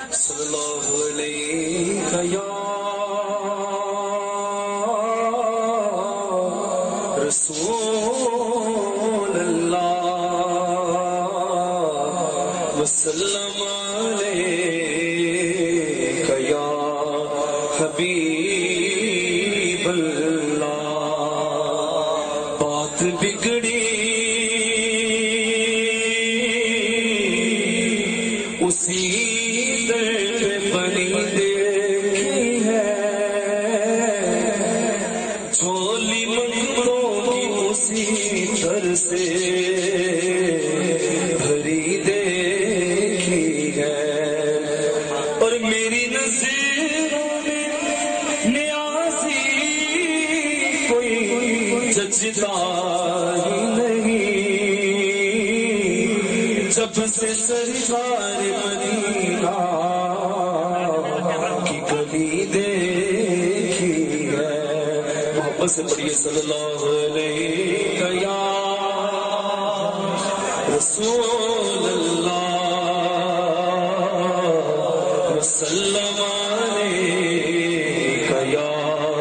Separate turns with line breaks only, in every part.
صلی اللہ علیہ یا رسول اللہ وسلم علیک یا حبیب اللہ بات بگڑی اسی درد بنی دیکھی ہے جھولی منگتوں کی اسی در سے بھری دیکھی ہے اور میری نظروں میں نیازی کوئی جچتا ہی نہیں جب سے سرکار مدینہ کی گلی دیکھی ہے محبت سے پڑھیے صلی اللہ علیہ یا رسول اللہ وسلم علیک یا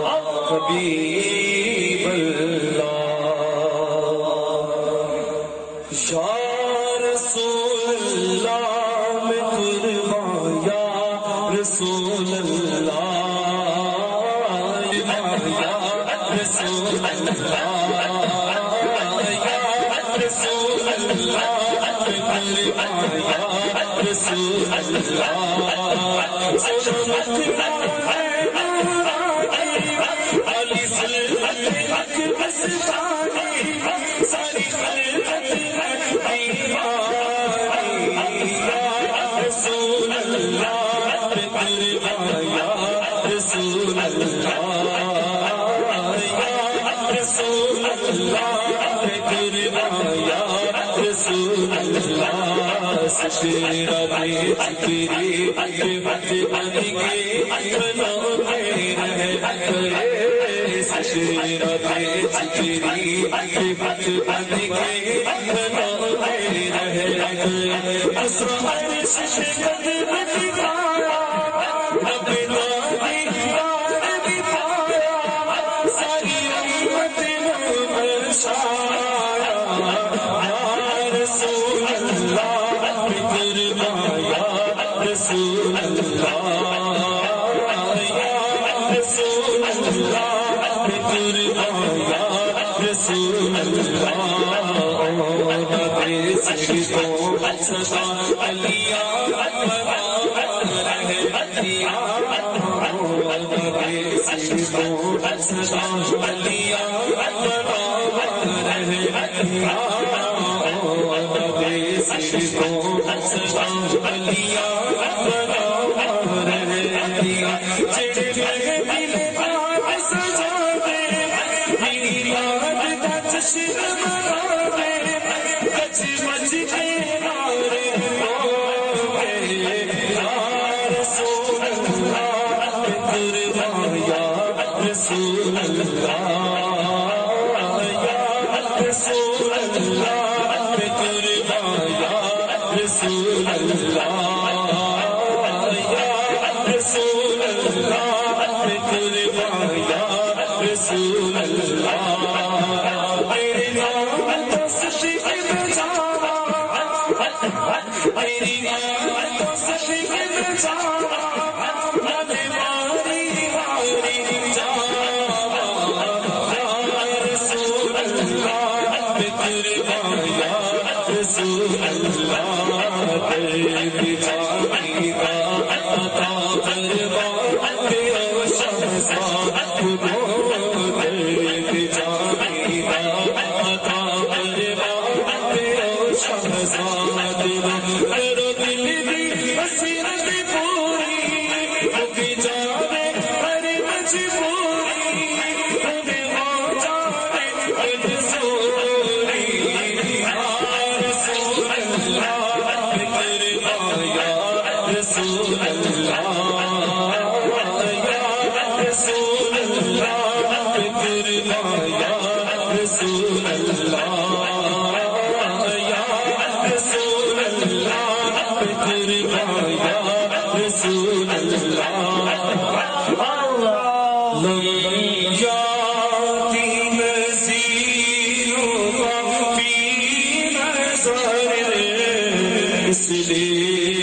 حبیب اللہ یا رسول اللہ میں قربان یا رسول اللہ یا رسول اللہ یا رسول اللہ میں قربان یا رسول اللہ سلامت علی سلامت حق بسانی ساری خلقت رسول اللہ یا رسول اللہ یا رسول اللہ یا رسول اللہ سشیرہ دے چکری بچ بنی گئی بنو میرے رہے سشیرہ دے چکری بچ بنی گئی بنو میرے رہے اسرائیل ششکت بچکایا رب نادی یار بھی پایا ساری امت نور شایا یا رسول اللہ قربان یا رسول اللہ یا رسول اللہ قربان یا رسول اللہ صدا علیہ رہے عطیہ صدا علیہ رہے عطیہ صدا علیہ رہے عطیہ چڑھے ملے بات سجا دے میری یاد کا جشن منا دے کچھ بچ کے نارے یا رسول اللہ قربان یا رسول اللہ یا رسول اللہ قربان یا رسول اللہ یا رسول اللہ قربان یا رسول اللہ میرے نام تصدیق میں جانا میری نام تصدیق میں جانا مدے ماری ماری جانا یا رسول اللہ قربان یا رسول اللہ تیری جانی کا عطا قربان تیرا شہزاد خودو تیری جانی کا عطا قربان تیرا شہزاد تیرا دل دی حسرت پوری ہوگی جانے ہر مجبوری تمہیں ہو جانے منظوری یا رسول اللہ قربان یا رسول اللہ یا رسول اللہ قربان یا رسول اللہ یا رسول اللہ قربان یا رسول اللہ لم یاتی نذیر فی نظر اس لیے